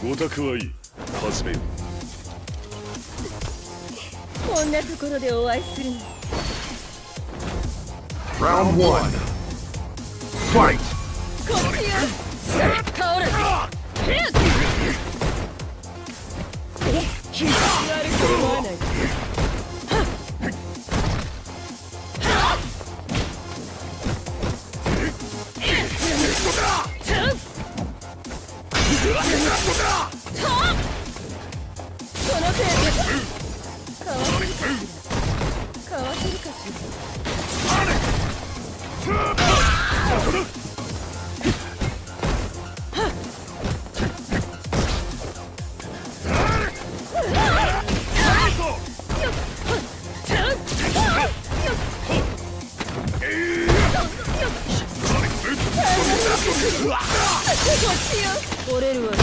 ごたくはいい。始めよ。 こんなところでお会いするの。 Round 1 Fight! こっちよ。倒れ。悪く思わない。この程度かわせるかしら。かわせるかしこっちよ。折れるわ。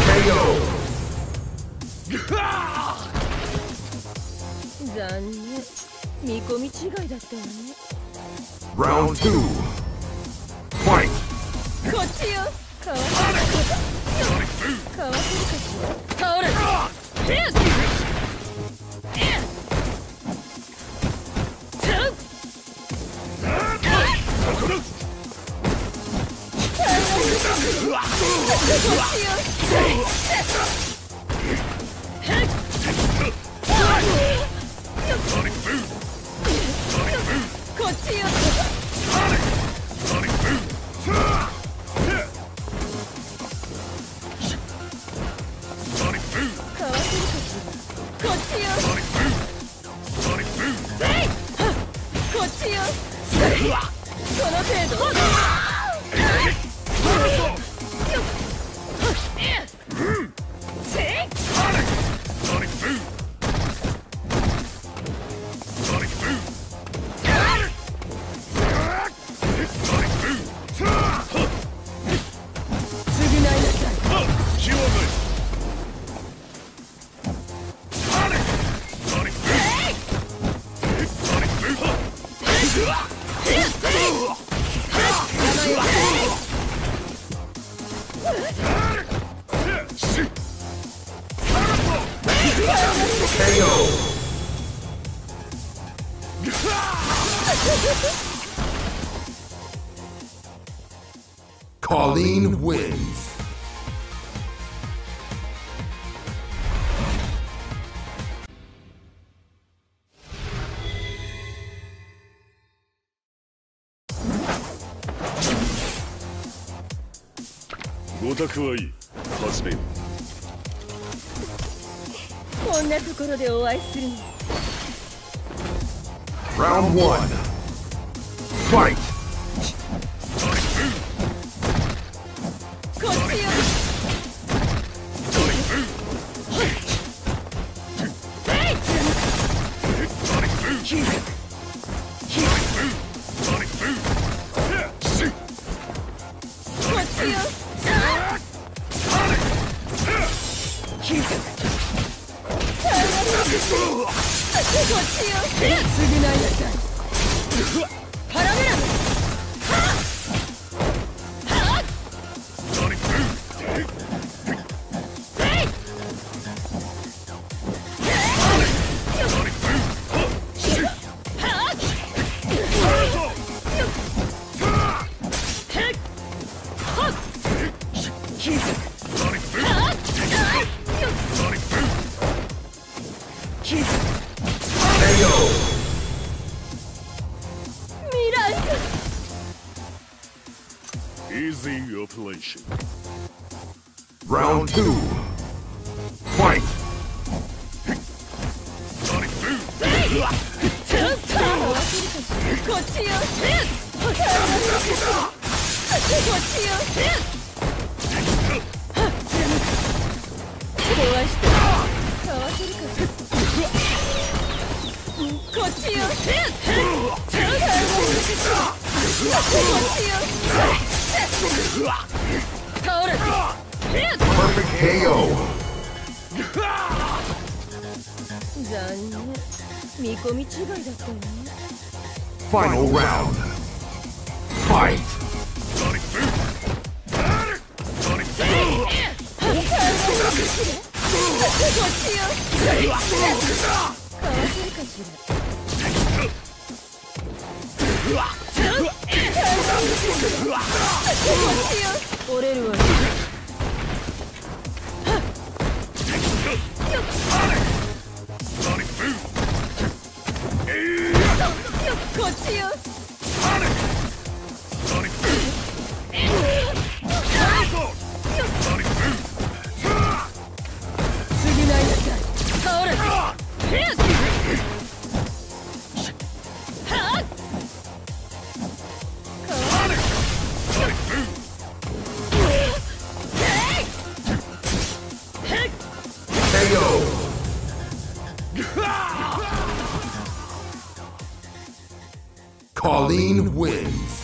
残念。見込み違いだったわね。 Round 2 Fight! こっちよ。かわせるかわせるかしら。倒れ。こっちよ。この程度。 Colleen wins. Goたくはいい。始めよ。 こんなところでお会いするの。 Round 1 Fight! こっちよ。 Easy operation. Round 2 Fight! こっちよ。壊して。かわせるかしら。こっちよ。倒れ。 Perfect KO! 残念。見込み違いだったわね。 Final round Fight! こっちよ。 ごちよかわせるかしら折れるわよこっちよ次ないなさい倒れ KO. Colleen wins.